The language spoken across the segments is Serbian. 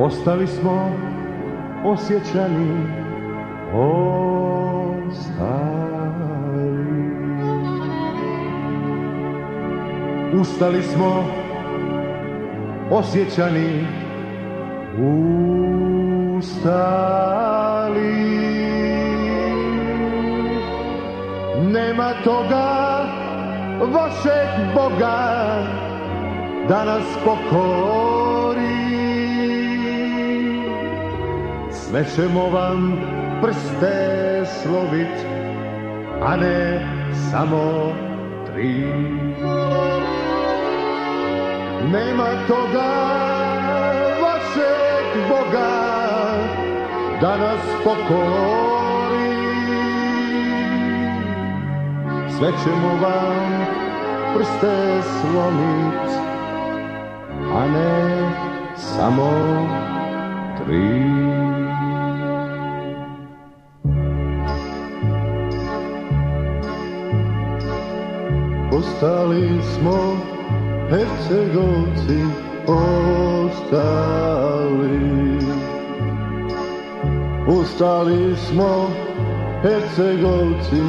Ostali smo osjećani, ostali. Ustali smo osjećani, ustali. Nema toga vašeg Boga da nas pokori. Sve ćemo vam prste slovit, a ne samo 3. Nema toga vašeg Boga da nas pokori. Sve ćemo vam prste slomit, a ne samo 3. Ostali smo Hercegovci, ostali. Ustali smo Hercegovci,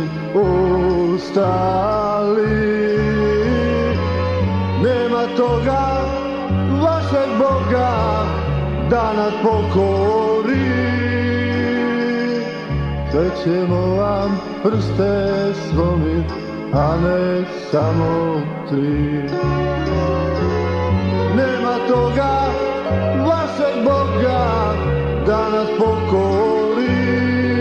ustali. Nema toga vašeg Boga da nas pokori. Sve ćemo vam prste slomit, a ne samo 3. Nema toga vašeg Boga da nas pokori.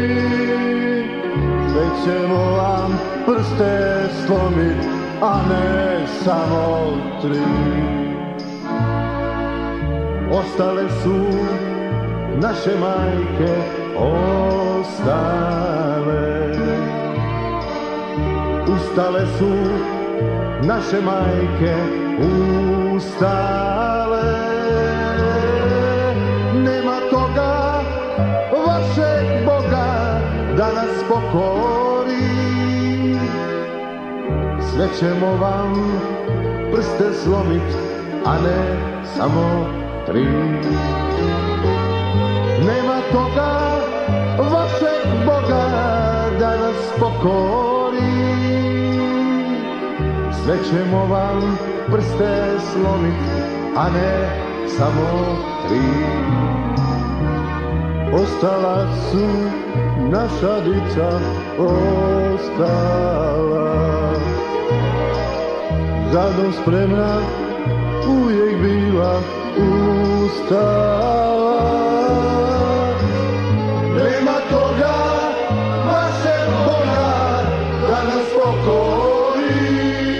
Sve ćemo vam prste slomit, a ne samo 3. Ostale su naše majke, ostale. Ustale su naše majke, ustale. Nema toga vašeg Boga da nas pokori. Sve ćemo vam prste slomit, a ne samo 3. Nema toga vašeg Boga da nas pokori. Sve ćemo vam prste slomit, a ne samo 3. Ostala su naša dica, ostala. Zadom spremna uvijek bila, ustala. Nema toga vašeg Boga da nas pokori.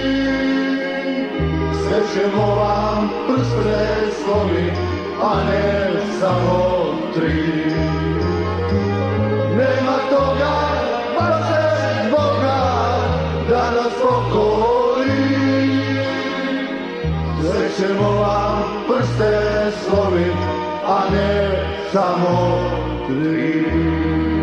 Sve ćemo vam prste slomit, a ne samo 3. Nema toga vašeg Boga da nas pokori. Sve ćemo vam prste slomit, a ne samo 3.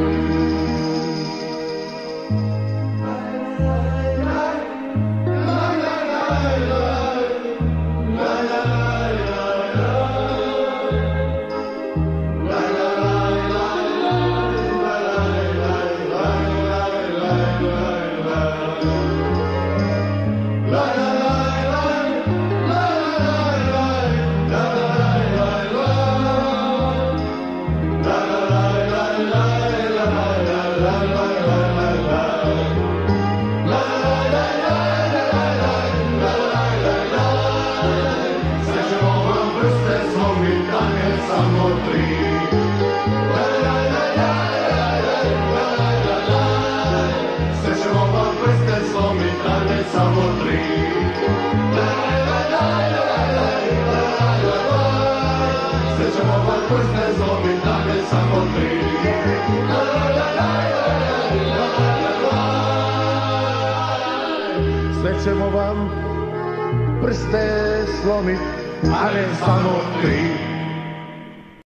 Sve ćemo vam prste slomit, a ne samo 3.